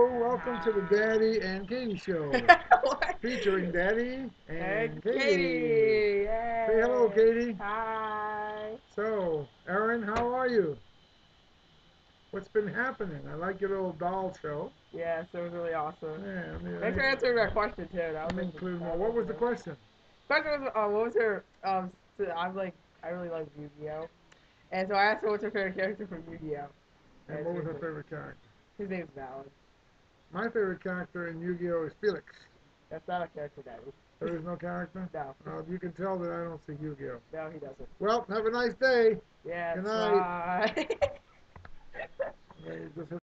welcome to the Daddy and Katie Show, featuring Daddy Hey, and Katie. Katie! Say hello, Yay! Katie. Hi! So, Aaron, how are you? What's been happening? I like your little doll show. Yes, it was really awesome. Yeah, Thanks for answering my question too. let That me was include more. that What was was the good. question? Question was, what was her? I really like Yu-Gi-Oh, and so I asked her what's her favorite character from Yu-Gi-Oh, And and what was her favorite character? his name's Valid. My favorite character in Yu-Gi-Oh is Felix. That's not a character, Daddy. There is no character? No, You can tell that I don't see Yu-Gi-Oh. no, he doesn't. Well, have a nice day. Yes, Good night. bye. Okay, this is